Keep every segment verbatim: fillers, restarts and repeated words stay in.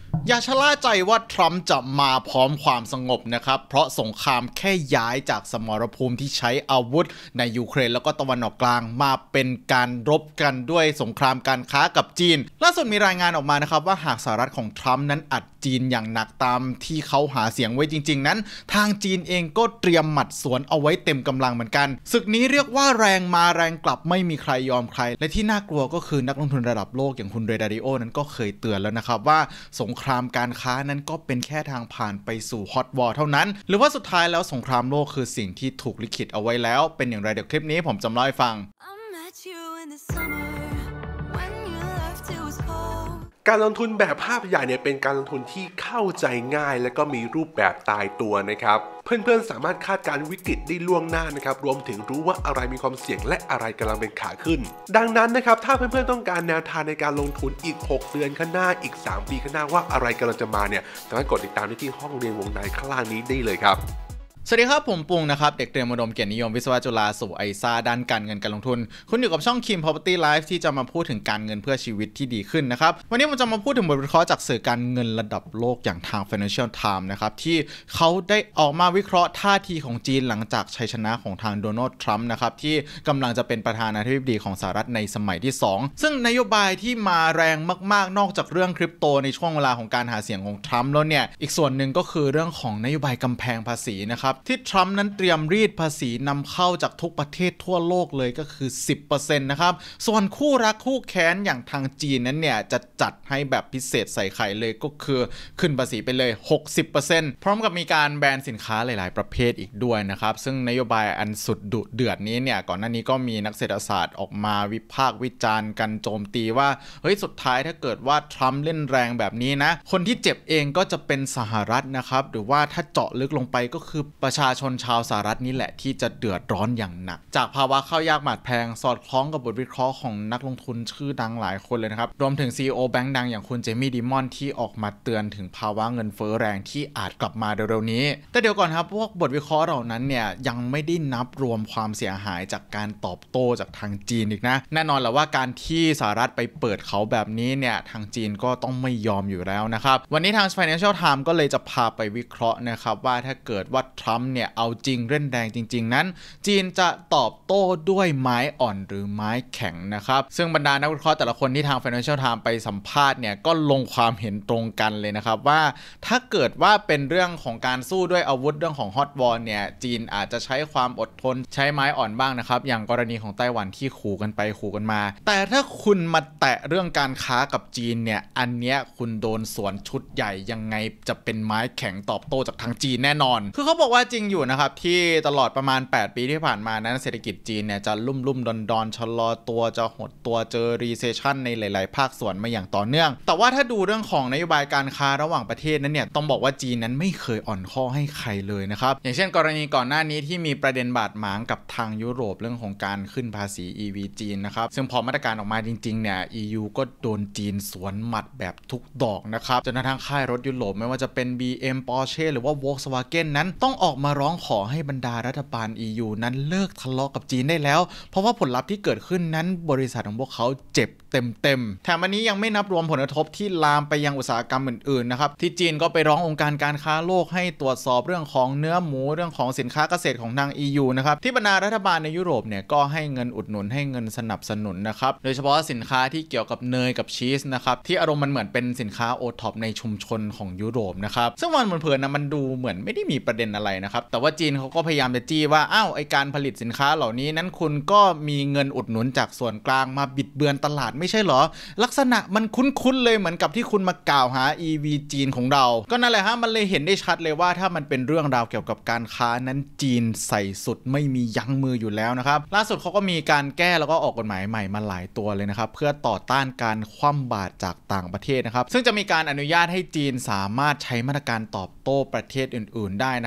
อย่าชะล่าใจว่าทรัมป์จะมาพร้อมความสงบนะครับเพราะสงครามแค่ย้ายจากสมรภูมิที่ใช้อาวุธในยูเครนแล้วก็ตะวันออกกลางมาเป็นการรบกันด้วยสงครามการค้ากับจีนล่าสุดมีรายงานออกมานะครับว่าหากสหรัฐของทรัมป์นั้นอัดจีนอย่างหนักตามที่เขาหาเสียงไว้จริงๆนั้นทางจีนเองก็เตรียมหมัดสวนเอาไว้เต็มกำลังเหมือนกันศึกนี้เรียกว่าแรงมาแรงกลับไม่มีใครยอมใครและที่น่ากลัวก็คือนักลงทุนระดับโลกอย่างคุณเรดาริโอนั้นก็เคยเตือนแล้วนะครับว่าสงครามการค้านั้นก็เป็นแค่ทางผ่านไปสู่ฮอตวอร์เท่านั้นหรือว่าสุดท้ายแล้วสงครามโลกคือสิ่งที่ถูกลิขิตเอาไว้แล้วเป็นอย่างไรเดี๋ยวคลิปนี้ผมจะเล่าให้ฟังการลงทุนแบบภาพใหญ่เนี่ยเป็นการลงทุนที่เข้าใจง่ายและก็มีรูปแบบตายตัวนะครับเพื่อนๆสามารถคาดการณ์วิกฤตได้ล่วงหน้านะครับรวมถึงรู้ว่าอะไรมีความเสี่ยงและอะไรกำลังเป็นขาขึ้นดังนั้นนะครับถ้าเพื่อนๆต้องการแนวทางในการลงทุนอีกหกเดือนข้างหน้าอีกสามปีข้างหน้าว่าอะไรกำลังจะมาเนี่ยสามารถกดติดตามได้ที่ห้องเรียนวงในข้างล่างนี้ได้เลยครับสวัสดีครับผมปุงนะครับเด็กเตรียมอุดมเกียรตินิยมวิศวะจุฬาสู่ไอซ่าด้านการเงินการลงทุนคุณอยู่กับช่อง Kim Property Life ที่จะมาพูดถึงการเงินเพื่อชีวิตที่ดีขึ้นนะครับวันนี้ผมจะมาพูดถึงบทวิเคราะห์จากสื่อการเงินระดับโลกอย่างทาง Financial Times นะครับที่เขาได้ออกมาวิเคราะห์ท่าทีของจีนหลังจากชัยชนะของทางโดนัลด์ทรัมป์นะครับที่กำลังจะเป็นประธานาธิบดีของสหรัฐในสมัยที่สองซึ่งนโยบายที่มาแรงมากๆนอกจากเรื่องคริปโตในช่วงเวลาของการหาเสียงของทรัมป์แล้วเนี่ยอีกส่วนหนึ่งก็คือเรื่องของนโยบายกำแพงภาษีนะครับที่ทรัมป์นั้นเตรียมรีดภาษีนำเข้าจากทุกประเทศทั่วโลกเลยก็คือ สิบเปอร์เซ็นต์ นะครับส่วนคู่รักคู่แค้นอย่างทางจีนนั้นเนี่ยจะจัดให้แบบพิเศษใส่ไข่เลยก็คือขึ้นภาษีไปเลย หกสิบเปอร์เซ็นต์ พร้อมกับมีการแบนสินค้าหลายๆประเภทอีกด้วยนะครับซึ่งนโยบายอันสุดดุเดือดนี้เนี่ยก่อนหน้านี้ก็มีนักเศรษฐศาสตร์ออกมาวิพากษ์วิจารณ์กันโจมตีว่าเฮ้ยสุดท้ายถ้าเกิดว่าทรัมป์เล่นแรงแบบนี้นะคนที่เจ็บเองก็จะเป็นสหรัฐนะครับหรือว่าถ้าเจาะลึกลงไปก็คือประชาชนชาวสหรัฐนี่แหละที่จะเดือดร้อนอย่างหนักจากภาวะข้าวยากหมากแพงสอดคล้องกับบทวิเคราะห์ของนักลงทุนชื่อดังหลายคนเลยนะครับรวมถึง ซี อี โอ แบงค์ดังอย่างคุณเจมี่ดิมอนที่ออกมาเตือนถึงภาวะเงินเฟ้อแรงที่อาจกลับมาเร็วๆนี้แต่เดี๋ยวก่อนครับพวกบทวิเคราะห์เหล่านั้นเนี่ยยังไม่ได้นับรวมความเสียหายจากการตอบโต้จากทางจีนอีกนะแน่นอนแหละว่าการที่สหรัฐไปเปิดเขาแบบนี้เนี่ยทางจีนก็ต้องไม่ยอมอยู่แล้วนะครับวันนี้ทาง Financial Times ก็เลยจะพาไปวิเคราะห์นะครับว่าถ้าเกิดว่าทรัมป์เนี่ยเอาจริงเล่นแรงจริงๆนั้นจีนจะตอบโต้ด้วยไม้อ่อนหรือไม้แข็งนะครับซึ่งบรรดานักวิเคราะห์แต่ละคนที่ทาง Financial Times ไปสัมภาษณ์เนี่ยก็ลงความเห็นตรงกันเลยนะครับว่าถ้าเกิดว่าเป็นเรื่องของการสู้ด้วยอาวุธเรื่องของฮอตวอร์เนี่ยจีนอาจจะใช้ความอดทนใช้ไม้อ่อนบ้างนะครับอย่างกรณีของไต้หวันที่ขู่กันไปขู่กันมาแต่ถ้าคุณมาแตะเรื่องการค้ากับจีนเนี่ยอันเนี้ยคุณโดนสวนชุดใหญ่ยังไงจะเป็นไม้แข็งตอบโต้จากทางจีนแน่นอนคือเขาบอกว่าจริงอยู่นะครับที่ตลอดประมาณแปดปีที่ผ่านมานั้นเศรษฐกิจจีนเนี่ยจะลุ่มลุ่มดอนดอนชะลอตัวจะหดตัวเจอรีเซชชันในหลายๆภาคส่วนมาอย่างต่อเนื่องแต่ว่าถ้าดูเรื่องของนโยบายการค้าระหว่างประเทศนั้นเนี่ยต้องบอกว่าจีนนั้นไม่เคยอ่อนข้อให้ใครเลยนะครับอย่างเช่นกรณีก่อนหน้านี้ที่มีประเด็นบาดหมางกับทางยุโรปเรื่องของการขึ้นภาษี อี วี จีนนะครับซึ่งพอมาตรการออกมาจริงๆเนี่ย อี ยู ก็โดนจีนสวนหมัดแบบทุกดอกนะครับจนกระทั่งค่ายรถยุโรปไม่ว่าจะเป็น บี เอ็ม Porsche หรือว่า Volkswagen นั้นต้องออกมาร้องขอให้บรรดารัฐบาล อี ยู นั้นเลิกทะเลาะกับจีนได้แล้วเพราะว่าผลลัพธ์ที่เกิดขึ้นนั้นบริษัทของพวกเขาเจ็บเต็มๆแถมอันนี้ยังไม่นับรวมผลกระทบที่ลามไปยังอุตสาหกรรมอื่นๆนะครับที่จีนก็ไปร้ององค์การการค้าโลกให้ตรวจสอบเรื่องของเนื้อหมูเรื่องของสินค้าเกษตรของทาง อี ยู นะครับที่บรรดารัฐบาลในยุโรปเนี่ยก็ให้เงินอุดหนุนให้เงินสนับสนุนนะครับโดยเฉพาะสินค้าที่เกี่ยวกับเนยกับชีสนะครับที่อารมณ์มันเหมือนเป็นสินค้าโอท็อปในชุมชนของยุโรปนะครับซึ่งวันเผินๆนะมันดูเหมือนไม่ได้มีประเด็นอะไรนะครับแต่ว่าจีนเขาก็พยายามจะจี้ว่าอ้าวไอการผลิตสินค้าเหล่านี้นั้นคุณก็มีเงินอุดหนุนจากส่วนกลางมาบิดเบือนตลาดไม่ใช่เหรอลักษณะมันคุ้นๆเลยเหมือนกับที่คุณมากล่าวหา อี วี จีนของเราก็นั่นแหละฮะมันเลยเห็นได้ชัดเลยว่าถ้ามันเป็นเรื่องราวเกี่ยวกับการค้านั้นจีนใส่สุดไม่มียั้งมืออยู่แล้วนะครับล่าสุดเขาก็มีการแก้แล้วก็ออกกฎหมายใหม่มาหลายตัวเลยนะครับเพื่อต่อต้านการคว่ำบาตรจากต่างประเทศนะครับซึ่งจะมีการอนุญาตให้จีนสามารถใช้มาตรการตอบโต้ประเทศอื่นๆได้นะครับถ้าร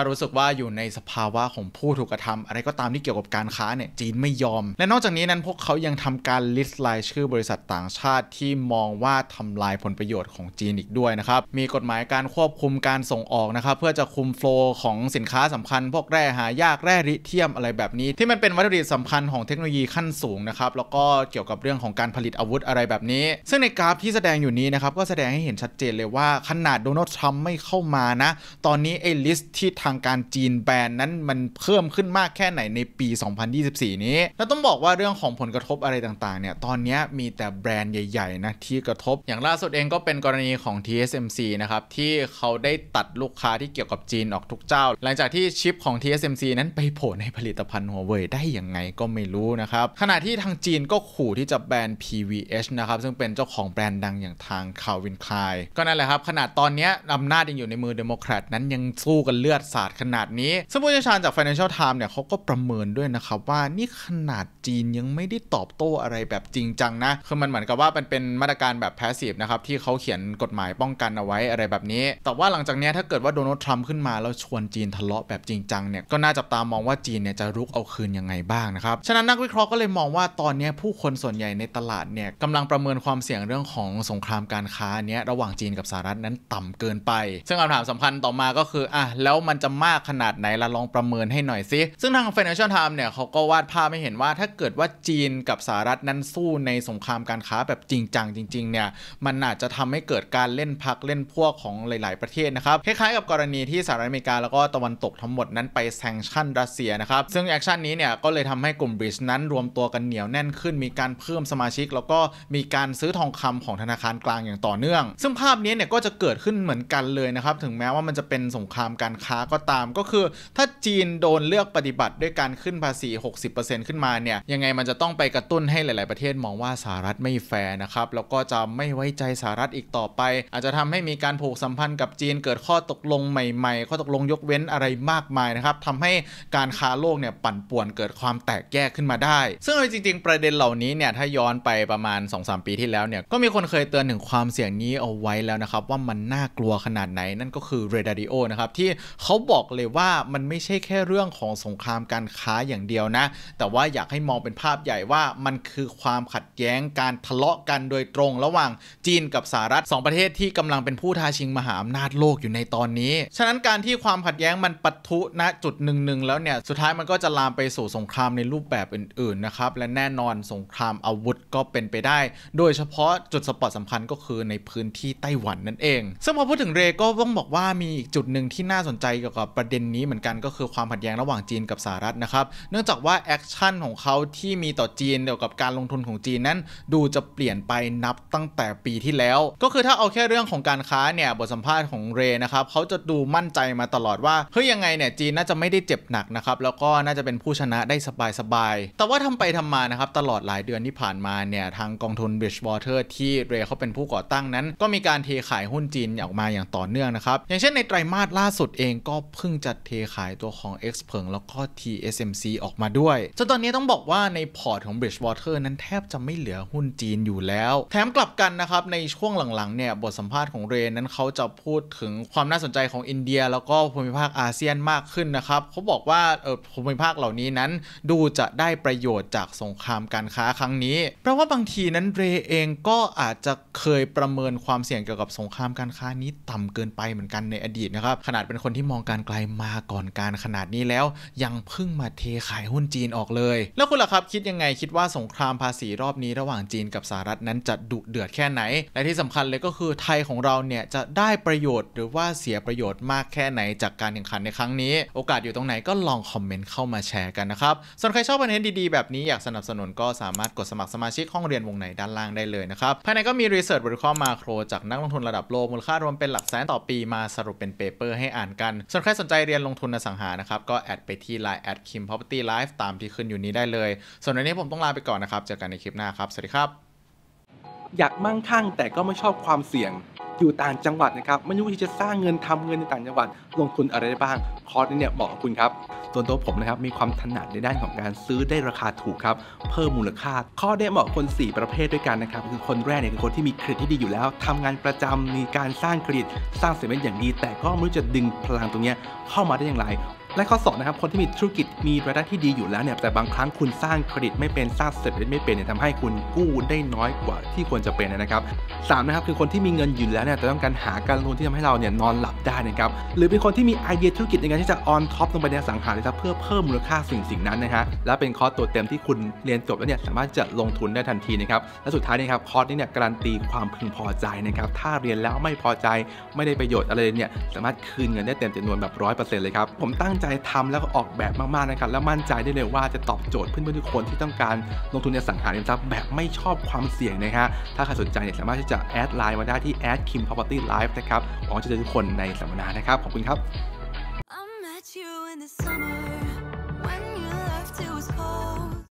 รู้สึกว่าอยู่ในสภาวะของผู้ถูกกระทำอะไรก็ตามที่เกี่ยวกับการค้าเนี่ยจีนไม่ยอมและนอกจากนี้นั้นพวกเขายังทำการลิสต์รายชื่อบริษัทต่างชาติที่มองว่าทำลายผลประโยชน์ของจีนอีกด้วยนะครับมีกฎหมายการควบคุมการส่งออกนะครับเพื่อจะคุมโฟลว์ของสินค้าสำคัญพวกแร่หายากแร่ลิเธียมอะไรแบบนี้ที่มันเป็นวัตถุดิบสำคัญของเทคโนโลยีขั้นสูงนะครับแล้วก็เกี่ยวกับเรื่องของการผลิตอาวุธอะไรแบบนี้ซึ่งในกราฟที่แสดงอยู่นี้นะครับก็แสดงให้เห็นชัดเจนเลยว่าขนาดโดนัลด์ทรัมป์ไม่เข้ามานะตอนนี้ไอ้ลิสต์ที่ทางการจีนแบนนั้นมันเพิ่มขึ้นมากแค่ไหนในปีสองพันยี่สิบสี่นี้แล้วต้องบอกว่าเรื่องของผลกระทบอะไรต่างๆเนี่ยตอนนี้มีแต่แบรนด์ใหญ่ๆนะที่กระทบอย่างล่าสุดเองก็เป็นกรณีของ ที เอส เอ็ม ซี นะครับที่เขาได้ตัดลูกค้าที่เกี่ยวกับจีนออกทุกเจ้าหลังจากที่ชิปของ ที เอส เอ็ม ซี นั้นไปโผล่ในผลิตภัณฑ์ Huawei ได้ยังไงก็ไม่รู้นะครับขณะที่ทางจีนก็ขู่ที่จะแบน พี วี เอช นะครับซึ่งเป็นเจ้าของแบรนด์ดังอย่างทาง Calvin Klein ก็นั่นแหละครับขนาดตอนนี้อำนาจยังอยู่ในมือเดโมแครตนั้นยังสู้กันเลือดสาดขนาดนี้ซึ่งผู้เชี่ยวชาญจาก Financial Times เนี่ยเขาก็ประเมินด้วยนะครับว่านี่ขนาดจีนยังไม่ได้ตอบโต้อะไรแบบจริงจังนะคือมันเหมือนกับว่ามันเป็นมาตรการแบบแพสซีฟนะครับที่เขาเขียนกฎหมายป้องกันเอาไว้อะไรแบบนี้แต่ว่าหลังจากนี้ถ้าเกิดว่าโดนัลด์ทรัมป์ขึ้นมาแล้วชวนจีนทะเลาะแบบจริงจังเนี่ยก็น่าจับตามองว่าจีนเนี่ยจะรุกเอาคืนยังไงบ้างนะครับฉะนั้นนักวิเคราะห์ก็เลยมองว่าตอนนี้ผู้คนส่วนใหญ่ในตลาดเนี่ยกำลังประเมินความเสี่ยงเรื่องของสงครามการค้าเนี้ยระหว่างจีนกับสหรัฐนั้นต่ำเกินไปซึ่งคำถามสำคัญต่อมาก็คืออ่ะแล้วมันจะมากขนาดไหนล่ะลองประเมินให้หน่อยสิซึ่งทาง Financial Times เนี่ยเขาก็วาดภาพให้เห็นว่าถ้าเกิดว่าจีนกับสหรัฐนั้นสู้ในสงครามการค้าแบบจริงจังจริงๆเนี่ยมันอาจจะทำให้เกิดการเล่นพักเล่นพวกของหลายๆประเทศนะครับคล้ายๆกับกรณีที่สหรัฐอเมริกาแล้วก็ตะวันตกทั้งหมดนั้นไปแซงชั่นรัสเซียนะครับซึ่งแอคชั่นนี้เนี่ยก็เลยทำให้กลุ่มบริดจ์นั้นรวมตัวกันเหนียวแน่นขึ้นมีการเพิ่มสมาชิกแล้วก็มีการซื้อทองคำของธนาคารกลางอย่างต่อเนื่องซึ่งภาพนี้เนี่ยก็จะเกิดขึ้นเหมือนกันเลยนะครับถึงแม้ว่ามันจะเป็นสงครามการค้าก็ตามก็คือถ้าจีนโดนเลือกปฏิบัติด้วยการขึ้นภาษี หกสิบเปอร์เซ็นต์ ขึ้นมาเนี่ยยังไงมันจะต้องไปกระตุ้นให้หลายๆประเทศมองว่าสหรัฐไม่แฟร์นะครับแล้วก็จะไม่ไว้ใจสหรัฐอีกต่อไปอาจจะทำให้มีการผูกสัมพันธ์กับจีนเกิดข้อตกลงใหม่ๆข้อตกลงยกเว้นอะไรมากมายนะครับทำให้การค้าโลกเนี่ยปั่นป่วนเกิดความแตกแยกขึ้นมาได้ซึ่งจริงๆประเด็นเหล่านี้เนี่ยถ้าย้อนไปประมาณ สองสาม ปีที่แล้วเนี่ยก็มีคนเคยเตือนถึงความเสี่ยงนี้เอาไว้แล้วนะครับว่ามันน่ากลัวขนาดไหนนั่นก็คือ Ray Dalio นะครับที่เขาบอกเลยว่ามันไม่ใช่แค่เรื่องของสงครามการค้าอย่างเดียวนะแต่ว่าอยากให้มองเป็นภาพใหญ่ว่ามันคือความขัดแย้งการทะเลาะกันโดยตรงระหว่างจีนกับสหรัฐสองประเทศที่กำลังเป็นผู้ท้าชิงมหาอำนาจโลกอยู่ในตอนนี้ฉะนั้นการที่ความขัดแย้งมันปะทุณจุดหนึ่งๆแล้วเนี่ยสุดท้ายมันก็จะลามไปสู่สงครามในรูปแบบอื่นๆนะครับและแน่นอนสงครามอาวุธก็เป็นไปได้โดยเฉพาะจุดสปอตสำคัญก็คือในพื้นที่ไต้หวันนั่นเองซึ่งพอพูดถึงเรก็ต้องบอกว่ามีอีกจุดหนึ่งที่น่าสนใจเกี่ยวกับประเด็นนี้เหมือนกันก็คือความขัดแย้งระหว่างจีนกับสหรัฐนะครับเนื่องจากว่าแอคชั่นของเขาที่มีต่อจีนเกี่ยวกับการลงทุนของจีนนั้นดูจะเปลี่ยนไปนับตั้งแต่ปีที่แล้วก็คือถ้าเอาแค่เรื่องของการค้าเนี่ยบทสัมภาษณ์ของเรนะครับเขาจะดูมั่นใจมาตลอดว่าเฮ้ยยังไงเนี่ยจีนน่าจะไม่ได้เจ็บหนักนะครับแล้วก็น่าจะเป็นผู้ชนะได้สบายๆแต่ว่าทำไปทำมานะครับตลอดหลายเดือนที่ผ่านมาเนี่ยทางกองทุน Bridgewater ที่เรเขาเป็นผู้ก่อตั้งนั้นก็มีการเทขายหุ้นจีนออกมาอย่างต่อเนื่องนะครับอย่างเช่นในไตรมาสล่าสุดเองก็เพิ่งจะเทขายตัวของ X เพิงแล้วก็ ที เอส เอ็ม ซี ออกมาด้วยจนตอนนี้ต้องบอกว่าในพอร์ตของ Bridgewater นั้นแทบจะไม่เหลือหุ้นจีนอยู่แล้วแถมกลับกันนะครับในช่วงหลังๆเนี่ยบทสัมภาษณ์ของเรนั้นเขาจะพูดถึงความน่าสนใจของอินเดียแล้วก็ภูมิภาคอาเซียนมากขึ้นนะครับเขาบอกว่าเออภูมิภาคเหล่านี้นั้นดูจะได้ประโยชน์จากสงครามการค้าครั้งนี้เพราะว่าบางทีนั้นเรเองก็อาจจะเคยประเมินความเสี่ยงเกี่ยวกับสงครามการค้านี้ต่ำเกินไปเหมือนกันในอดีตนะครับขนาดเป็นคนที่มองการไกลมาก่อนการขนาดนี้แล้วยังเพิ่งมาเทขายหุ้นจีนออกเลยแล้วคุณล่ะครับคิดยังไงคิดว่าสงครามภาษีรอบนี้ระหว่างจีนกับสหรัฐนั้นจะดุเดือดแค่ไหนและที่สำคัญเลยก็คือไทยของเราเนี่ยจะได้ประโยชน์หรือว่าเสียประโยชน์มากแค่ไหนจากการแข่งขันในครั้งนี้โอกาสอยู่ตรงไหนก็ลองคอมเมนต์เข้ามาแชร์กันนะครับส่วนใครชอบคอนเทนต์ดีๆแบบนี้อยากสนับสนุนก็สามารถกดสมัครสมาชิกห้องเรียนวงในด้านล่างได้เลยนะครับภายในก็มีรีเสิร์ชบริเคราะห์มาโครจากนักลงทุนระดับโลกมูลค่ารวมเป็นหลักแสนต่อปีมาสรุปเป็นเปเปอร์ให้อ่านกันส่วนใครสนใจเรียนลงทุนอสังหานะครับก็แอดไปที่ ไลน์ แอท คิม พร็อพเพอร์ตี้ ไลฟ์ ตามที่ขึ้นอยู่นี้ได้เลยส่วนวันนี้ผมต้องลาไปก่อนนะครับเจอกันในคลิปหน้าครับสวัสดีครับอยากมั่งคั่งแต่ก็ไม่ชอบความเสี่ยงอยู่ต่างจังหวัดนะครับไม่รู้วิธีจะสร้างเงินทำเงินในต่างจังหวัดลงทุนอะไรได้บ้างคอร์สนี้เนี่ยเหมาะกับคุณครับส่วนตัวผมนะครับมีความถนัดในด้านของการซื้อได้ราคาถูกครับเพิ่มมูลค่าคอร์สนี้เหมาะคนสี่ประเภทด้วยกันนะครับคือคนแรกเนี่ยคือคนที่มีเครดิตที่ดีอยู่แล้วทำงานประจำมีการสร้างเครดิตสร้างเซฟเว่นอย่างดีแต่ก็ไม่รู้จะดึงพลังตรงนี้เข้ามาได้อย่างไรและข้อสองนะครับคนที่มีธุรกิจมีรายได้ที่ดีอยู่แล้วเนี่ยแต่บางครั้งคุณสร้างเครดิตไม่เป็นสร้างเซฟเว่นไม่เป็นเนี่ยทำให้คุณกู้ได้น้อยกว่าที่ควรจะเป็นนะครับสามนะครับคือคนที่มีเงินอยู่แล้วเนี่ยแต่ต้องการหาการลงทุนที่ทำให้เราเนี่ยนอนหลับได้นะครับหรือเป็นคนที่มีไอเดียธุรกิจในการที่จะออนท็อปลงไปในสังหาริมทรัพย์เพื่อเพิ่มมูลค่าสิ่งสิ่งนั้นนะฮะและเป็นคอร์สตัวเต็มที่คุณเรียนจบแล้วเนี่ยสามารถจะลงทุนได้ทันทีนะครับและสุดท้ายนะครับคอร์สนี้เนี่ยการันตีความพึงพอใจนะครับถ้าเรียนแล้วไม่พอใจไม่ได้ประโยชน์อะไรเนี่ยสามารถคืนเงินได้เต็มจำนวนแบบร้อยเปอร์เซ็นต์เลยครับผมตั้งใจทำแล้วก็ออกแบบมากๆนะครับแล้วมั่นใจได้เลยว่าจะตอบโจทย์เพื่อนๆทุกคนที่ต้องการลงทุนในสังหาริมทรัพย์แบบไม่ชอบความเสี่ยงนะฮะถ้าใครสนใจเนี่ยสามารถที่จะแอดไลน์มาได้ที่ แอด คิม พร็อพเพอร์ตี้ ไลฟ์ นะครับหวังจะเจอทุกคนในสัมมนานะครับขอบคุณครับ